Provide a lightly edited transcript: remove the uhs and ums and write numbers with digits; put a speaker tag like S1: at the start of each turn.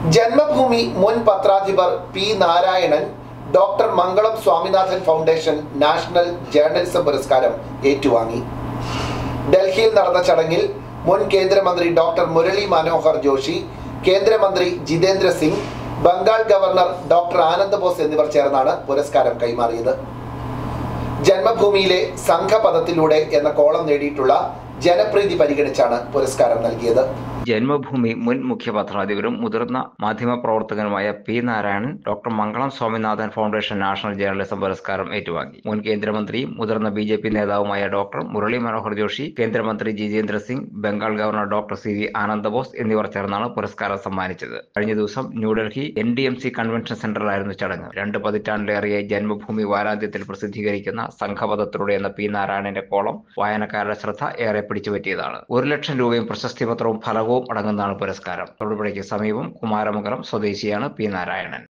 S1: ജന്മഭൂമി മുൻ പത്രാധിപർ P Narayanan doctor Mangalam Swaminathan foundation national journalism പുരസ്കാരം ഏറ്റുവാങ്ങി. ഡൽഹിയിൽ നടന്ന ചടങ്ങിൽ മുൻ കേന്ദ്രമന്ത്രി ഡോക്ടർ മുരളി മനോഹർ ജോഷി, കേന്ദ്രമന്ത്രി ജിതേന്ദ്ര സിംഗ്, ബംഗാൾ ഗവർണർ ഡോക്ടർ ആനന്ദ് ബോസ് എന്നിവർ ചേർന്നാണ് പുരസ്കാരം കൈമാറിയത്. ജന്മഭൂമിയിലെ സംഘപദത്തിലൂടെ എന്ന കോളം നേടിയിട്ടുള്ള ജനപ്രീതി പരിഗണിച്ചാണ് പുരസ്കാരം നൽകിയത്.
S2: ജന്മഭൂമി മുൻ മുഖ്യ പത്രാധിപരും മുതിർന്ന മാധ്യമപ്രവർത്തകനുമായ P Narayanan doctor Mangalam Swaminathan foundation national journalism പുരസ്കാരം ഏറ്റുവാങ്ങി. മുൻ കേന്ദ്രമന്ത്രിയും മുതിർന്ന BJP നേതാവുമായ ഡോക്ടർ മുരളി മനോഹർ ജോഷി, കേന്ദ്രമന്ത്രി Jitendra Singh, Bengal governor doctor CV Anand Bose എന്നിവർ ചേർന്നാണ് പുരസ്കാരം സമ്മാനിച്ചത്. കഴിഞ്ഞ ദിവസം ന്യൂഡൽഹി NDMC കൺവെൻഷൻ സെന്ററിലായിരുന്നു ചടങ്ങ്. 2 പതിറ്റാണ്ടിലേറെയായി ജന്മഭൂമി വാരാന്ത്യത്തിൽ പ്രസിദ്ധീകരിക്കുന്ന സംഘപദത്തിലൂടെ എന്ന പി നാരായണന്റെ കോളം വായനക്കാരുടെ ശ്രദ്ധ ഏറെ പിടിച്ചുപറ്റിയതാണ്. 1 ലക്ഷം രൂപയും പ്രശസ്തിപത്രവും ഫലകവും അടങ്ങുന്നതാണ് പുരസ്കാരം. തൊടുപുഴയ്ക്ക് സമീപം കുമാരമംഗലം സ്വദേശിയാണ് പി നാരായണൻ.